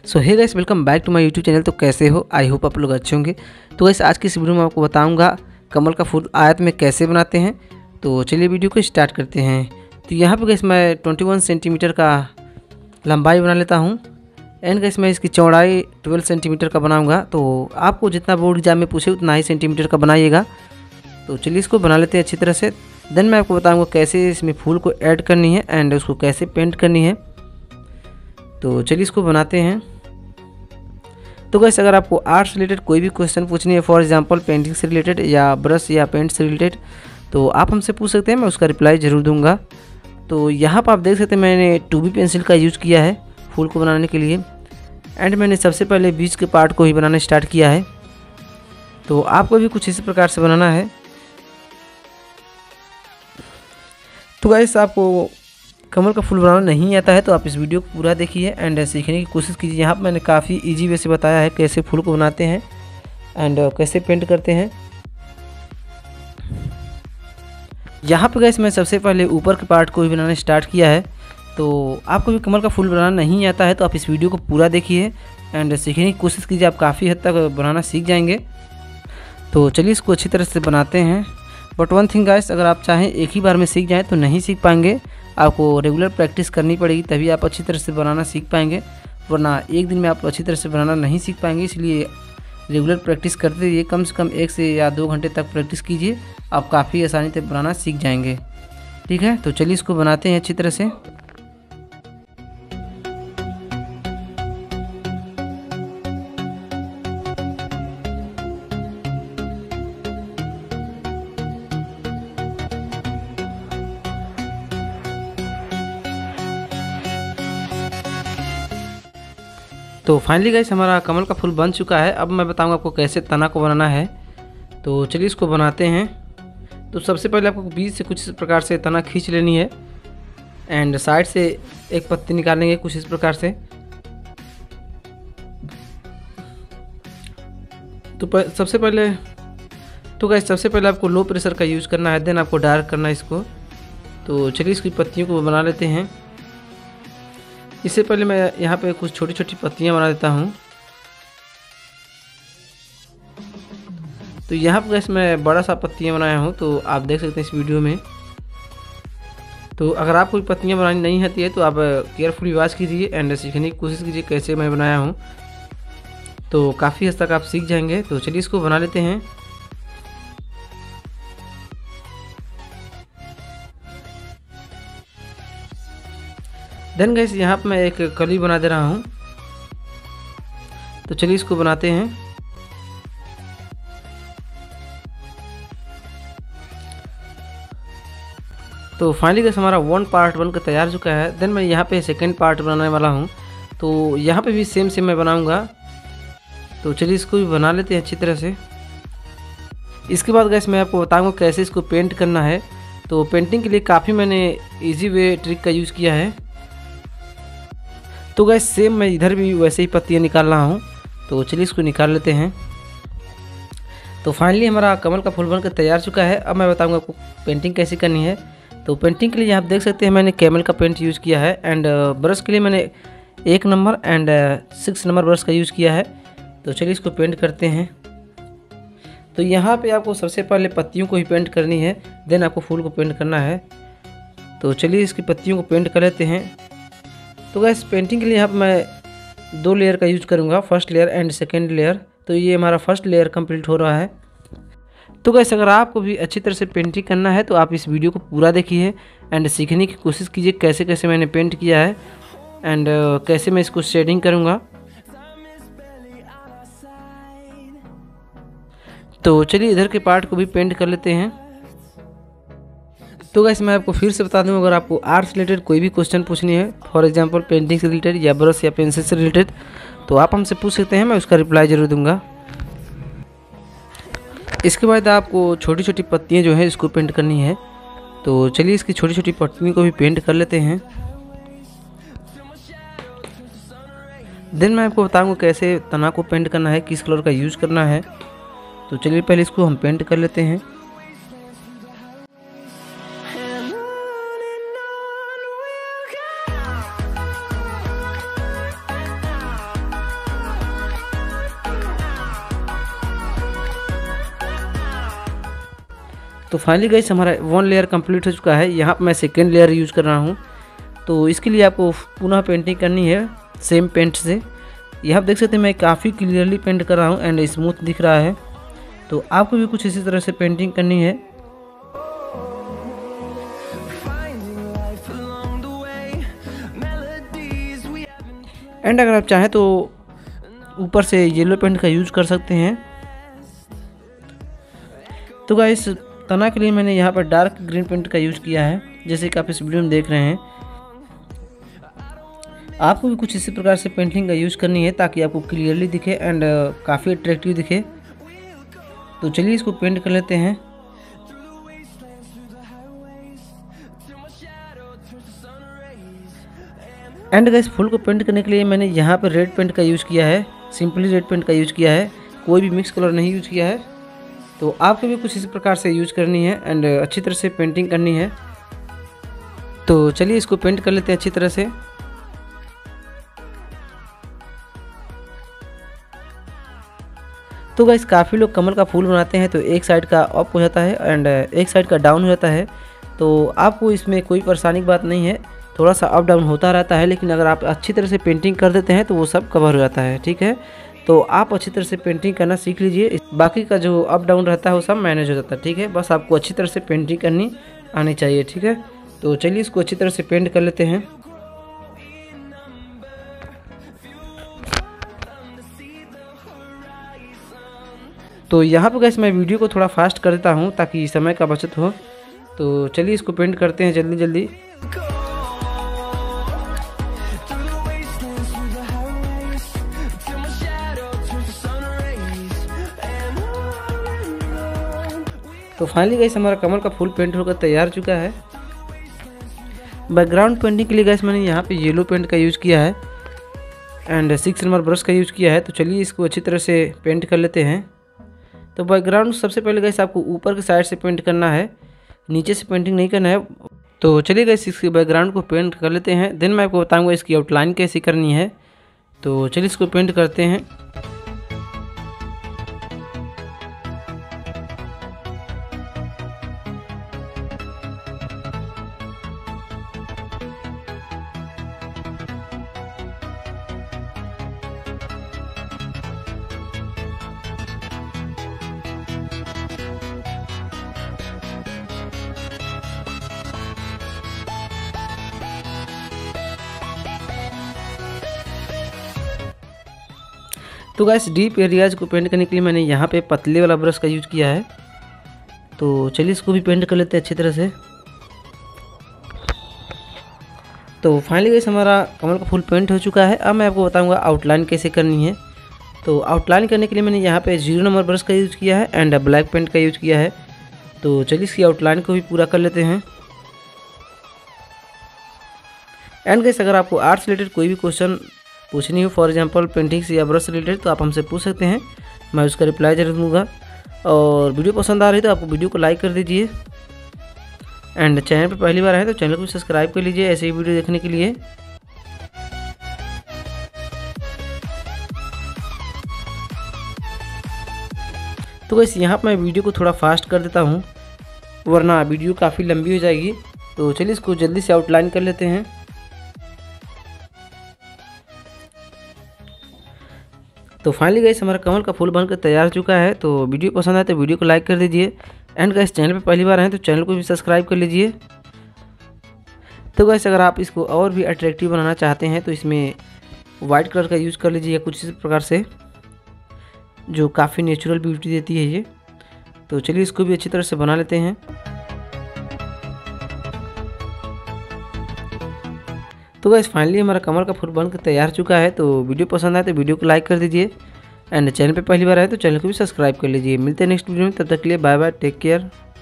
So hey guys, welcome back to my YouTube channel. तो कैसे हो? आई होप आप लोग अच्छे होंगे। तो गाइस आज की इस वीडियो में आपको बताऊंगा कमल का फूल आयत में कैसे बनाते हैं। तो चलिए वीडियो को स्टार्ट करते हैं। तो यहाँ पे गाइस मैं 21 सेंटीमीटर का लंबाई बना लेता हूँ एंड गाइस मैं इसकी चौड़ाई 12 सेंटीमीटर का बनाऊँगा। तो आपको जितना बोर्ड एग्जाम में पूछे उतना ही सेंटीमीटर का बनाइएगा। तो चलिए इसको बना लेते हैं अच्छी तरह से। देन मैं आपको बताऊँगा कैसे इसमें फूल को ऐड करनी है एंड उसको कैसे पेंट करनी है। तो चलिए इसको बनाते हैं। तो गाइस अगर आपको आर्ट से रिलेटेड कोई भी क्वेश्चन पूछनी है, फॉर एग्जांपल पेंटिंग से रिलेटेड या ब्रश या पेंट से रिलेटेड, तो आप हमसे पूछ सकते हैं, मैं उसका रिप्लाई ज़रूर दूंगा। तो यहाँ पर आप देख सकते हैं मैंने 2B पेंसिल का यूज़ किया है फूल को बनाने के लिए एंड मैंने सबसे पहले बीच के पार्ट को ही बनाना स्टार्ट किया है। तो आपको भी कुछ इसी प्रकार से बनाना है। तो गाइस आपको कमल का फूल बनाना नहीं आता है तो आप इस वीडियो को पूरा देखिए एंड सीखने की कोशिश कीजिए। यहाँ पर मैंने काफ़ी इजी वे से बताया है कैसे फूल को बनाते हैं एंड कैसे पेंट करते हैं। यहाँ पे गाइस मैं सबसे पहले ऊपर के पार्ट को भी बनाना स्टार्ट किया है। तो आपको भी कमल का फूल बनाना नहीं आता है तो आप इस वीडियो को पूरा देखिए एंड सीखने की कोशिश कीजिए। आप काफ़ी हद तक बनाना सीख जाएंगे। तो चलिए इसको अच्छी तरह से बनाते हैं। बट वन थिंग गाइस, अगर आप चाहें एक ही बार में सीख जाएँ तो नहीं सीख पाएंगे। आपको रेगुलर प्रैक्टिस करनी पड़ेगी तभी आप अच्छी तरह से बनाना सीख पाएंगे, वरना एक दिन में आप अच्छी तरह से बनाना नहीं सीख पाएंगे। इसलिए रेगुलर प्रैक्टिस करते रहिए, कम से कम 1 से या 2 घंटे तक प्रैक्टिस कीजिए, आप काफ़ी आसानी से बनाना सीख जाएंगे। ठीक है, तो चलिए इसको बनाते हैं अच्छी तरह से। तो फाइनली गाइस हमारा कमल का फूल बन चुका है। अब मैं बताऊंगा आपको कैसे तना को बनाना है। तो चलिए इसको बनाते हैं। तो सबसे पहले आपको बीच से कुछ इस प्रकार से तना खींच लेनी है एंड साइड से एक पत्ती निकालेंगे कुछ इस प्रकार से। तो सबसे पहले आपको लो प्रेशर का यूज़ करना है, देन आपको डार्क करना है इसको। तो चलिए इसकी पत्तियों को बना लेते हैं। इससे पहले मैं यहाँ पे कुछ छोटी छोटी पत्तियाँ बना देता हूँ। तो यहाँ पर गैस मैं बड़ा सा पत्तियाँ बनाया हूँ, तो आप देख सकते हैं इस वीडियो में। तो अगर आपको पत्तियाँ बनानी नहीं आती है तो आप केयरफुली वॉच कीजिए एंड सीखने की कोशिश कीजिए कैसे मैं बनाया हूँ। तो काफ़ी हद तक आप सीख जाएंगे। तो चलिए इसको बना लेते हैं। देन गाइस यहाँ पर मैं एक कली बना दे रहा हूँ। तो चलिए इसको बनाते हैं। तो फाइनली गाइस हमारा पार्ट 1 का तैयार चुका है। देन मैं यहाँ पे सेकंड पार्ट बनाने वाला हूँ। तो यहाँ पे भी सेम मैं बनाऊँगा। तो चलिए इसको भी बना लेते हैं अच्छी तरह से। इसके बाद गाइस मैं आपको बताऊँगा कैसे इसको पेंट करना है। तो पेंटिंग के लिए काफ़ी मैंने इजी वे ट्रिक का यूज़ किया है। तो गाइस सेम मैं इधर भी वैसे ही पत्तियाँ निकाल रहा हूँ। तो चलिए इसको निकाल लेते हैं। तो फाइनली हमारा कमल का फूल बनकर तैयार चुका है। अब मैं बताऊँगा आपको पेंटिंग कैसे करनी है। तो पेंटिंग के लिए आप देख सकते हैं मैंने कैमल का पेंट यूज़ किया है एंड ब्रश के लिए मैंने 1 नंबर एंड 6 नंबर ब्रश का यूज़ किया है। तो चलिए इसको पेंट करते हैं। तो यहाँ पे आपको सबसे पहले पत्तियों को ही पेंट करनी है, देन आपको फूल को पेंट करना है। तो चलिए इसकी पत्तियों को पेंट कर लेते हैं। तो गैस पेंटिंग के लिए यहाँ पर मैं 2 लेयर का यूज़ करूँगा, first layer and second layer. तो ये हमारा फर्स्ट लेयर कंप्लीट हो रहा है। तो गैस अगर आपको भी अच्छी तरह से पेंटिंग करना है तो आप इस वीडियो को पूरा देखिए एंड सीखने की कोशिश कीजिए कैसे कैसे मैंने पेंट किया है एंड कैसे मैं इसको शेडिंग करूँगा। तो चलिए इधर के पार्ट को भी पेंट कर लेते हैं। तो गैस मैं आपको फिर से बता दूं, अगर आपको आर्ट से रिलेटेड कोई भी क्वेश्चन पूछनी है, फॉर एग्जांपल पेंटिंग से रिलेटेड या ब्रश या पेंसिल से रिलेटेड, तो आप हमसे पूछ सकते हैं, मैं उसका रिप्लाई ज़रूर दूंगा। इसके बाद आपको छोटी छोटी पत्तियां जो है इसको पेंट करनी है। तो चलिए इसकी छोटी छोटी पत्तियों को भी पेंट कर लेते हैं। देन मैं आपको बताऊंगा कैसे तना को पेंट करना है, किस कलर का यूज़ करना है। तो चलिए पहले इसको हम पेंट कर लेते हैं। तो फाइनली गाइस हमारा 1 लेयर कंप्लीट हो चुका है। यहाँ पर मैं सेकेंड लेयर यूज़ कर रहा हूँ। तो इसके लिए आपको पुनः पेंटिंग करनी है सेम पेंट से। यहाँ आप देख सकते हैं मैं काफ़ी क्लियरली पेंट कर रहा हूँ एंड स्मूथ दिख रहा है। तो आपको भी कुछ इसी तरह से पेंटिंग करनी है। एंड अगर आप चाहें तो ऊपर से येलो पेंट का यूज कर सकते हैं। तो गाइस तना के लिए मैंने यहाँ पर डार्क ग्रीन पेंट का यूज किया है, जैसे कि आप इस वीडियो में देख रहे हैं। आपको भी कुछ इसी प्रकार से पेंटिंग का यूज करनी है ताकि आपको क्लियरली दिखे एंड काफ़ी अट्रैक्टिव दिखे। तो चलिए इसको पेंट कर लेते हैं। एंड गाइस फुल को पेंट करने के लिए मैंने यहाँ पर रेड पेंट का यूज़ किया है, सिंपली रेड पेंट का यूज़ किया है, कोई भी मिक्स कलर नहीं यूज किया है। तो आपको भी कुछ इसी प्रकार से यूज करनी है एंड अच्छी तरह से पेंटिंग करनी है। तो चलिए इसको पेंट कर लेते हैं अच्छी तरह से। तो गाइस काफ़ी लोग कमल का फूल बनाते हैं तो एक साइड का अप हो जाता है एंड एक साइड का डाउन हो जाता है। तो आपको इसमें कोई परेशानी की बात नहीं है, थोड़ा सा अप डाउन होता रहता है, लेकिन अगर आप अच्छी तरह से पेंटिंग कर देते हैं तो वो सब कवर हो जाता है। ठीक है, तो आप अच्छी तरह से पेंटिंग करना सीख लीजिए, बाकी का जो अप डाउन रहता है वो सब मैनेज हो जाता है। ठीक है, बस आपको अच्छी तरह से पेंटिंग करनी आनी चाहिए। ठीक है, तो चलिए इसको अच्छी तरह से पेंट कर लेते हैं। तो यहाँ पर गाइस मैं वीडियो को थोड़ा फास्ट कर देता हूँ ताकि समय का बचत हो। तो चलिए इसको पेंट करते हैं जल्दी जल्दी। तो फाइनली गाइस हमारा कमल का फूल पेंट होकर तैयार हो चुका है। बैकग्राउंड पेंटिंग के लिए गाइस मैंने यहाँ पे येलो पेंट का यूज़ किया है एंड 6 नंबर ब्रश का यूज़ किया है। तो चलिए इसको अच्छी तरह से पेंट कर लेते हैं। तो बैकग्राउंड सबसे पहले गाइस आपको ऊपर की साइड से पेंट करना है, नीचे से पेंटिंग नहीं करना है। तो चलिए गाइस इसके बैकग्राउंड को पेंट कर लेते हैं, देन मैं आपको बताऊँगा इसकी आउटलाइन कैसे करनी है। तो चलिए इसको पेंट करते हैं। तो गाइस डीप एरियाज को पेंट करने के लिए मैंने यहाँ पे पतले वाला ब्रश का यूज किया है। तो चलिए इसको भी पेंट कर लेते हैं अच्छी तरह से। तो फाइनली गाइस हमारा कमल का फूल पेंट हो चुका है। अब मैं आपको बताऊंगा आउटलाइन कैसे करनी है। तो आउटलाइन करने के लिए मैंने यहाँ पे 0 नंबर ब्रश का यूज़ किया है एंड ब्लैक पेंट का यूज़ किया है। तो चलिए इसकी आउटलाइन को भी पूरा कर लेते हैं। एंड गाइस अगर आपको आर्ट से रिलेटेड कोई भी क्वेश्चन पूछनी हो, फॉर एग्जांपल पेंटिंग से या ब्रश से रिलेटेड, तो आप हमसे पूछ सकते हैं, मैं उसका रिप्लाई जरूर दूंगा। और वीडियो पसंद आ रही है तो आपको वीडियो को लाइक कर दीजिए एंड चैनल पर पहली बार आए तो चैनल को सब्सक्राइब कर लीजिए ऐसे ही वीडियो देखने के लिए। तो गाइस यहाँ पर मैं वीडियो को थोड़ा फास्ट कर देता हूँ वरना वीडियो काफ़ी लंबी हो जाएगी। तो चलिए इसको जल्दी से आउटलाइन कर लेते हैं। तो फाइनली गाइस हमारा कमल का फूल बनकर तैयार हो चुका है। तो वीडियो पसंद आए तो वीडियो को लाइक कर दीजिए एंड गाइस चैनल पे पहली बार आए तो चैनल को भी सब्सक्राइब कर लीजिए। तो गाइस अगर आप इसको और भी अट्रैक्टिव बनाना चाहते हैं तो इसमें वाइट कलर का यूज़ कर लीजिए कुछ इस प्रकार से, जो काफ़ी नेचुरल ब्यूटी देती है ये। तो चलिए इसको भी अच्छी तरह से बना लेते हैं। तो गाइस फाइनली हमारा कमल का फूल बनकर तैयार हो चुका है। तो वीडियो पसंद आए तो वीडियो को लाइक कर दीजिए एंड चैनल पे पहली बार आए तो चैनल को भी सब्सक्राइब कर लीजिए। मिलते हैं नेक्स्ट वीडियो में, तब तक के लिए बाय बाय, टेक केयर।